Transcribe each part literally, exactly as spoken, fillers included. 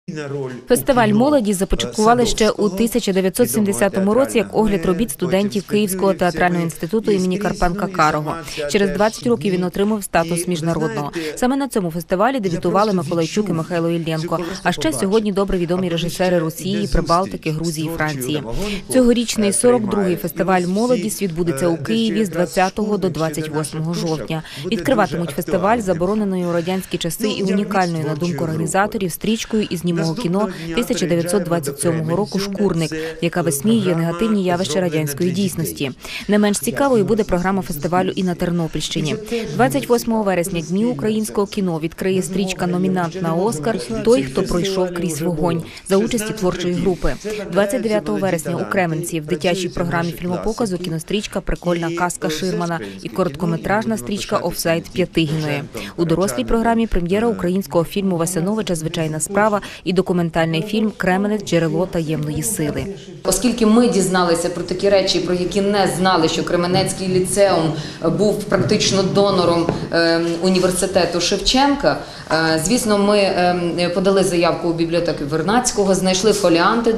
Фестиваль молоді започаткували ще у тисяча дев'ятсот сімдесятому році як огляд робіт студентів Київського театрального інституту імені Карпенка-Карого. Через двадцять років він отримав статус міжнародного. Саме на цьому фестивалі дебютували Миколайчук і Михайло Іллєнко, а ще сьогодні добре відомі режисери Росії, Прибалтики, Грузії, Франції. Цьогорічний сорок другий фестиваль «Молодість» відбудеться у Києві з двадцятого до двадцять восьмого жовтня. Відкриватимуть фестиваль забороненою у радянські часи і унікальною, на думку організаторів, стрічкою із німого кіно тисяча дев'ятсот двадцять сьомого року «Шкурник», яка висміює негативні явища радянської дійсності. Не менш цікавою буде програма фестивалю і на Тернопільщині. двадцять восьмого вересня Дні українського кіно відкриє стрічка «Номінант на Оскар. Той, хто пройшов крізь вогонь» за участі творчої групи. двадцять дев'ятого вересня у Кременці в дитячій програмі фільмопоказу кінострічка «Прикольна казка Ширмана» і короткометражна стрічка «Офсайд» П'ятигіної. У дорослій програмі прем'єра українського фільму Васяновича «Звичайна справа» і документальний фільм «Кременець. Джерело таємної сили». Оскільки ми дізналися про такі речі, про які не знали, що Кременецький ліцеум був практично донором університету Шевченка, звісно, ми подали заявку у бібліотеку Вернадського, знайшли фоліанти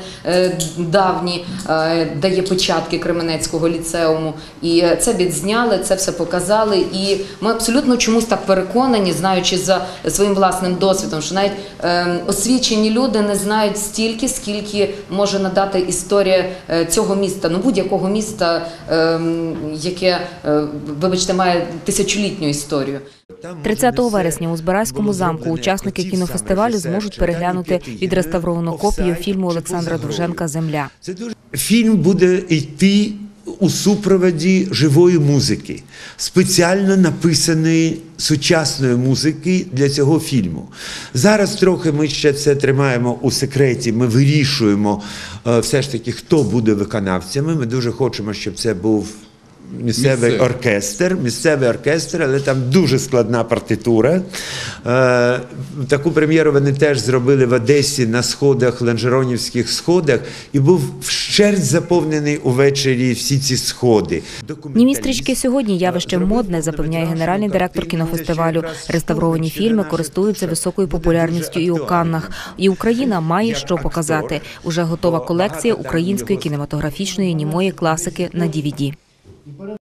давні, де є печатки Кременецького ліцеуму, і це відзняли, це все показали, і ми абсолютно чомусь так переконані, знаючи за своїм власним досвідом, що навіть освічені люди не знають стільки, скільки може надати історія цього міста, ну будь-якого міста, яке, вибачте, має тисячолітню історію. тридцятого вересня у Збаразькому замку учасники кінофестивалю зможуть переглянути відреставровану копію фільму Олександра Довженка «Земля». Фільм буде йти у супроводі живої музики, спеціально написаної сучасної музики для цього фільму. Зараз трохи ми ще це тримаємо у секреті, ми вирішуємо все ж таки, хто буде виконавцями. Ми дуже хочемо, щоб це був місцевий Місцевий. оркестр, місцевий оркестр, але там дуже складна партитура. Е, таку прем'єру вони теж зробили в Одесі на сходах, Ланжеронівських сходах, і був вщерть заповнений увечері всі ці сходи. Німі стрічки сьогодні явище модне, запевняє генеральний директор кінофестивалю. Реставровані фільми користуються високою популярністю і у Каннах. І Україна має що показати. Уже готова колекція української кінематографічної німої класики на ді ві ді.